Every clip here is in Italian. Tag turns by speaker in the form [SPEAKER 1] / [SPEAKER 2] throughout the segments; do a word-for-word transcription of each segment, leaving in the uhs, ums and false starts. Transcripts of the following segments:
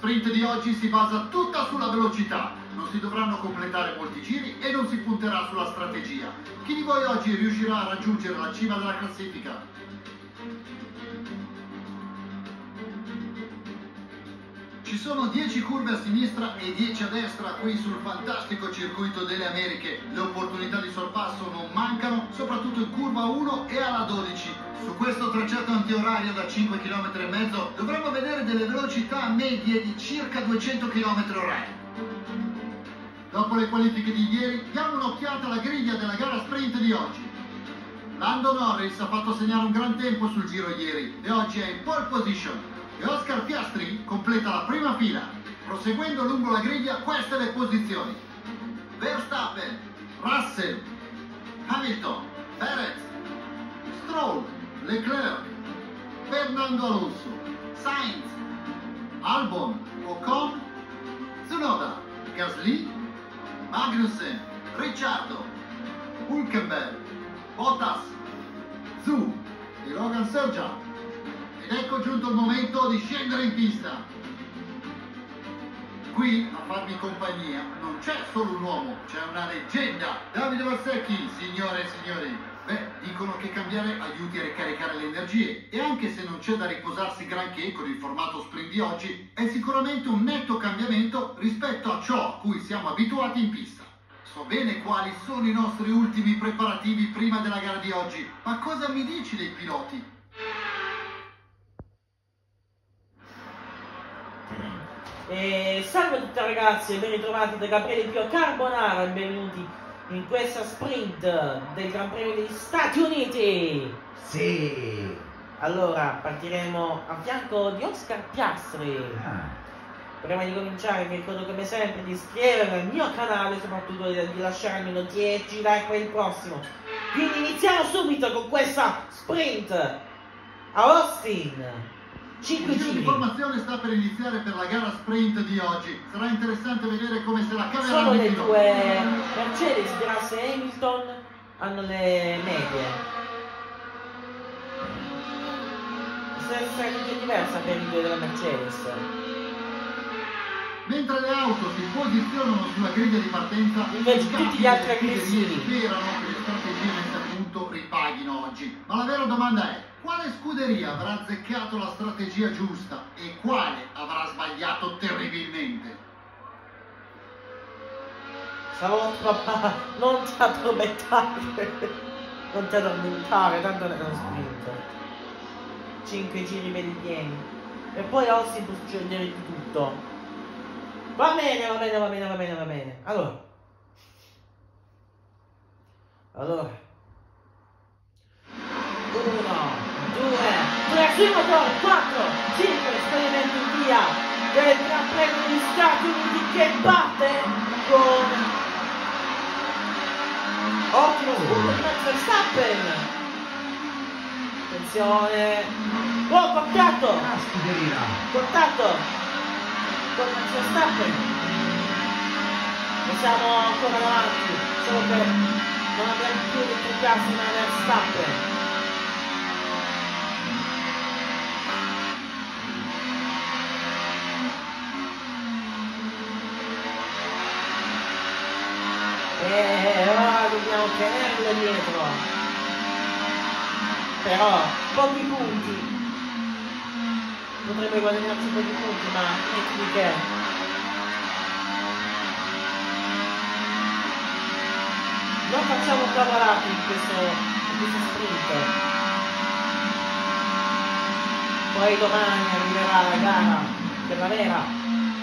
[SPEAKER 1] sprint di oggi si basa tutta sulla velocità. Non si dovranno completare molti giri e non si punterà sulla strategia. Chi di voi oggi riuscirà a raggiungere la cima della classifica? Ci sono dieci curve a sinistra e dieci a destra qui sul fantastico circuito delle Americhe. Le opportunità di sorpasso non mancano, soprattutto in curva uno e alla dodici. Su questo tracciato antiorario da cinque virgola cinque chilometri dovremo vedere delle velocità medie di circa duecento chilometri orari. Dopo le qualifiche di ieri, diamo un'occhiata alla griglia della gara sprint di oggi. Lando Norris ha fatto segnare un gran tempo sul giro ieri e oggi è in pole position. E Oscar Piastri completa la prima fila. Proseguendo lungo la griglia, queste le posizioni: Verstappen, Russell, Hamilton, Perez, Stroll, Leclerc, Fernando Alonso, Sainz, Albon, Ocon, Tsunoda, Gasly, Magnussen, Ricciardo, Hülkenberg, Bottas, Zhou e Logan Sargent. Ed ecco giunto il momento di scendere in pista. Qui a farmi compagnia non c'è solo un uomo, c'è una leggenda. Davide Valsecchi, signore e signori. Beh, dicono che cambiare aiuti a ricaricare le energie e anche se non c'è da riposarsi granché con il formato sprint di oggi, è sicuramente un netto cambiamento rispetto a ciò a cui siamo abituati in pista. So bene quali sono i nostri ultimi preparativi prima della gara di oggi, ma cosa mi dici dei piloti?
[SPEAKER 2] E salve a tutti ragazzi e ben ritrovati da Gabriele Pio Carbonara e benvenuti in questa sprint del Gran Premio degli Stati Uniti.
[SPEAKER 3] Sì.
[SPEAKER 2] Allora partiremo a fianco di Oscar Piastri.
[SPEAKER 3] Ah.
[SPEAKER 2] Prima di cominciare vi ricordo come sempre di iscrivervi al mio canale, soprattutto di, di lasciare almeno dieci like per il prossimo. Quindi iniziamo subito con questa sprint a Austin. cinque
[SPEAKER 1] Il giro di
[SPEAKER 2] giri.
[SPEAKER 1] formazione sta per iniziare per la gara sprint di oggi. Sarà interessante vedere come se la
[SPEAKER 2] Solo
[SPEAKER 1] caveranno
[SPEAKER 2] le
[SPEAKER 1] i piloti.
[SPEAKER 2] due Mercedes, Russell e Hamilton hanno le medie. Questa strategia diversa per i due della Mercedes.
[SPEAKER 1] Mentre le auto si posizionano sulla griglia di partenza,
[SPEAKER 2] Invece
[SPEAKER 1] i
[SPEAKER 2] tutti
[SPEAKER 1] capi
[SPEAKER 2] gli altri
[SPEAKER 1] delle scuderie
[SPEAKER 2] aggressivi.
[SPEAKER 1] sperano che le strategie messe a punto ripaghino oggi. Ma la vera domanda è: quale scuderia avrà azzeccato la strategia giusta e quale avrà sbagliato terribilmente?
[SPEAKER 2] Salotto papà, non ti addormentare. Non ti addormentare, tanto è uno sprint. cinque giri belli pieni. E poi Austin può succedere di tutto. Va bene, va bene, va bene, va bene, va bene. Allora. Allora. Uno, due, tre, sui motori, quattro, cinque, esperimento in via del Gran Premio degli Stati Uniti che batte con ottimo spunto di Max Verstappen. Attenzione. Oh, contatto!
[SPEAKER 3] Ah, scuderia.
[SPEAKER 2] Contatto! Con Max Verstappen. E siamo ancora davanti, solo che non abbiamo più di più classi ma Verstappen. E ora dobbiamo tenerlo dietro. Però pochi punti. Potremmo guadagnarci pochi punti, ma niente di che. Non facciamo cavolate in questo, in questo sprint. Poi domani arriverà la gara per la vera.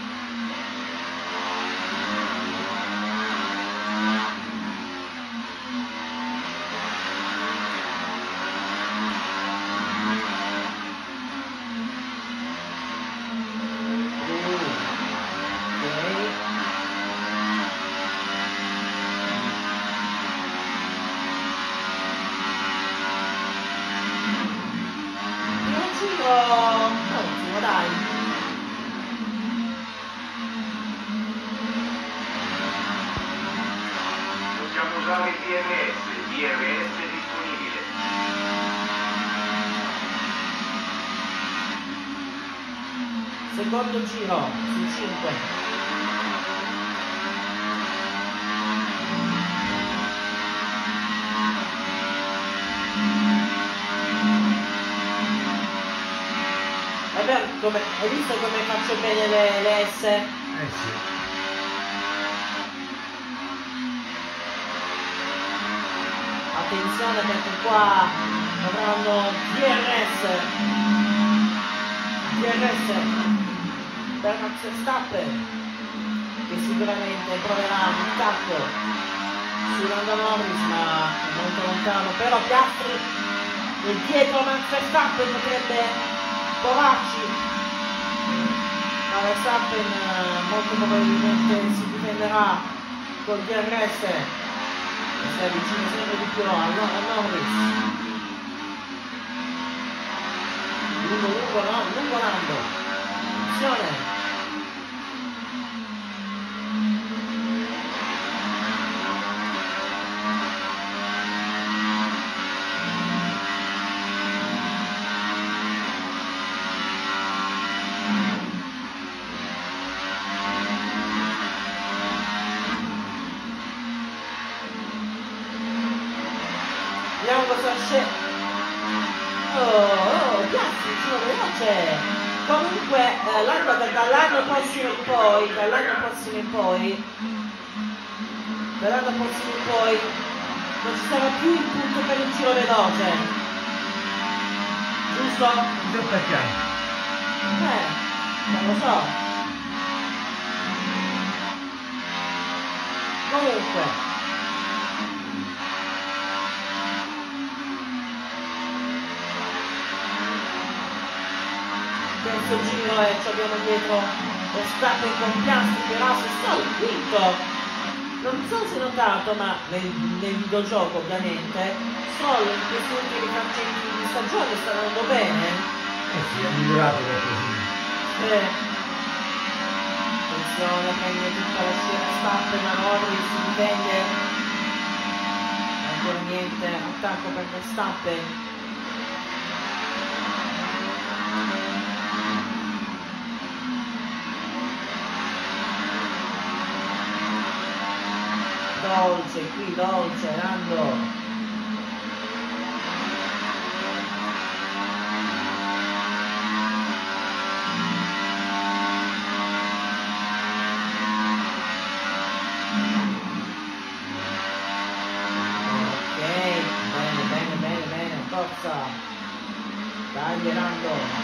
[SPEAKER 2] Ottimo, dai.
[SPEAKER 4] Possiamo usare il D R S, D R S disponibile.
[SPEAKER 2] Secondo giro su cinque. Come, hai visto come faccio bene le, le S?
[SPEAKER 3] Eh sì.
[SPEAKER 2] Attenzione perché qua avranno D R S D R S per Max Verstappen, che sicuramente proverà un tacco su Lando Norris, ma molto lontano. Però Piastri e dietro Max Verstappen potrebbe provarci. Ma Verstappen molto probabilmente si difenderà col D R S e si avvicina sempre di più a, no, a Norris. Lungo, lungo, no, lungo Lando. Attenzione. Vediamo cosa c'è. Oh, oh, Piastri, sono veloce. Comunque, eh, l'anno, dall'anno prossimo in poi, dall'anno prossimo in poi, dall'anno prossimo in poi, non ci sarà più il punto per il giro veloce. Giusto?
[SPEAKER 3] Giusto perché?
[SPEAKER 2] Eh, non lo so. Comunque. Questo giro e ci abbiamo dietro Verstappen con Piastri, però se sto il quinto. Non so se hai notato, ma nel, nel videogioco ovviamente Stroll in questi ultimi frangenti di stagione sta andando bene.
[SPEAKER 3] Eh sì, è migliorato qualcosina.
[SPEAKER 2] Eh. Attenzione, prende tutta la scia Verstappen, ma Norris si difende. Ancora niente, attacco per Verstappen. Dolce, qui dolce, Lando. Ok, bene, bene, bene, bene, forza. Dai, Lando.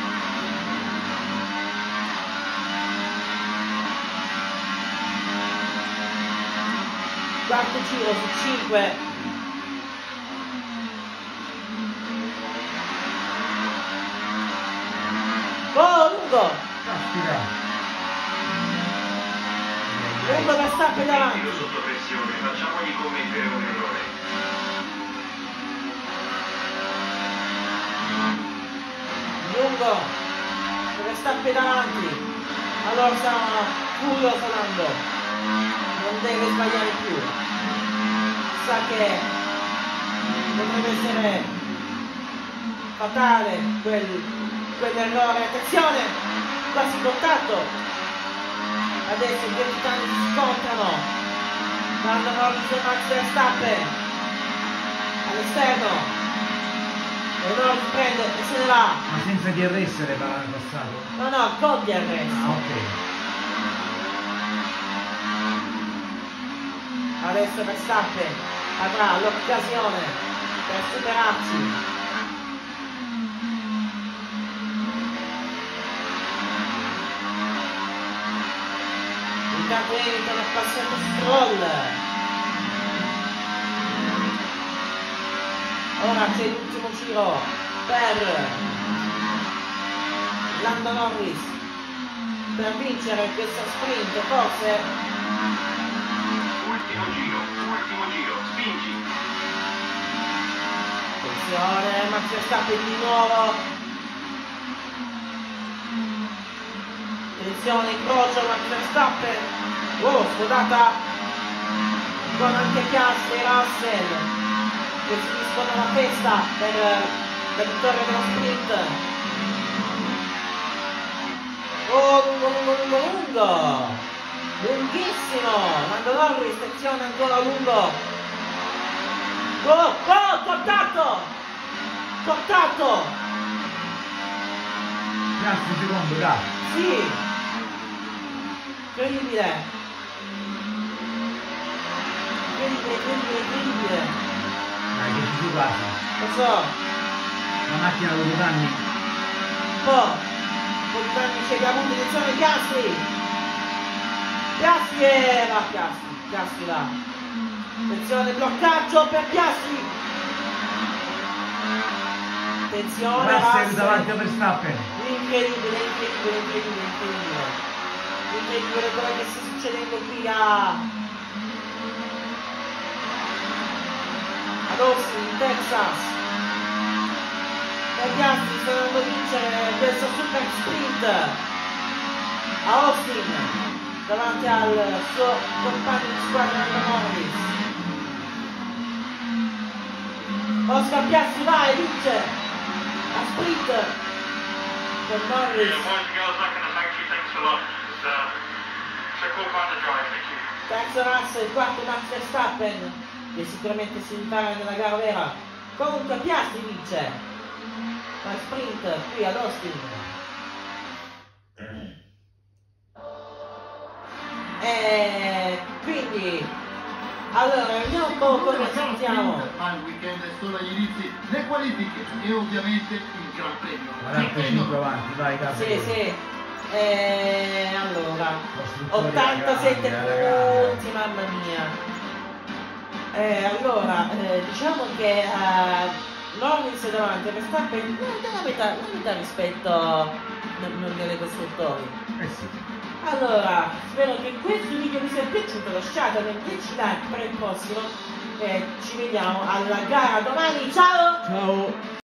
[SPEAKER 2] Quarto giro su cinque. Oh, lungo!
[SPEAKER 3] Caspita!
[SPEAKER 2] Lungo Verstappen davanti.
[SPEAKER 4] Più sotto pressione, facciamogli commettere un errore.
[SPEAKER 2] Lungo Verstappen davanti. Allora sarà furioso Lando. Non deve sbagliare più. Sa che potrebbe essere fatale quel, quell'errore. Attenzione, quasi contatto. Adesso i due titani si scontrano. Lando Norris e Max Verstappen all'esterno. E Norris prende e se ne va.
[SPEAKER 3] Ma senza D R S le l'anno passato?
[SPEAKER 2] No, no, con D R S.
[SPEAKER 3] Ah, ok.
[SPEAKER 2] Adesso Verstappen avrà l'occasione per superarci. Intanto Hamilton è passato Stroll. Ora c'è l'ultimo giro per Lando Norris per vincere questo sprint, forse.
[SPEAKER 4] Ultimo giro, ultimo giro, spingi.
[SPEAKER 2] Attenzione, Max Verstappen di nuovo. Attenzione, incrocio Max Verstappen. Oh, sfodata con anche Piastri e Russell che si finiscono la festa per la vittoria dello sprint. Oh, lungo, lungo, lungo, lungo! Lunghissimo! Lando Norris, attenzione ancora lungo! Oh, oh, contatto! Contatto!
[SPEAKER 3] Piastri secondo, dai.
[SPEAKER 2] Sì! Incredibile! Incredibile, incredibile, incredibile!
[SPEAKER 3] Dai, che ci si quasi.
[SPEAKER 2] Lo so!
[SPEAKER 3] La macchina con due danni.
[SPEAKER 2] Un po'! Un po' di danni c'è da punto di zona Piastri! Piastri e va Piastri! Piastri là! Attenzione, bloccaggio per Piastri! Attenzione,
[SPEAKER 3] Russell
[SPEAKER 2] Russell.
[SPEAKER 3] davanti a Verstappen.
[SPEAKER 2] Incredibile, incredibile, incredibile, incredibile. Incredibile quello che sta succedendo qui a... ad Austin, Texas. E Piastri sta andando a vincere questo super sprint a Austin davanti al suo compagno di squadra Norris. Oscar Piastri va e vince a sprint con Norris.
[SPEAKER 4] Yeah, boys and girls back in the factory, thanks a lot. It's, uh, it's a cool car to drive, thank you.
[SPEAKER 2] Terzo Russell, quarto Max Verstappen, che sicuramente si ripara nella gara vera. Comunque Piastri vince a sprint qui ad Austin. E quindi allora vediamo un po' come sentiamo.
[SPEAKER 1] Ma il weekend è solo agli inizi, le qualifiche e ovviamente il Gran Premio.
[SPEAKER 3] quarantacinque avanti, vai, dai.
[SPEAKER 2] Sì, sì. E allora
[SPEAKER 3] Costruttori
[SPEAKER 2] ottantasette
[SPEAKER 3] alla grande, alla grande.
[SPEAKER 2] punti, mamma mia. Eh, allora, eh, diciamo che uh, Norris davanti a Verstappen la metà, la metà rispetto al mondiale costruttori.
[SPEAKER 3] Eh sì.
[SPEAKER 2] Allora, spero che questo video vi sia piaciuto, lasciatemi dieci like per il prossimo e ci vediamo alla gara domani, ciao!
[SPEAKER 3] Ciao.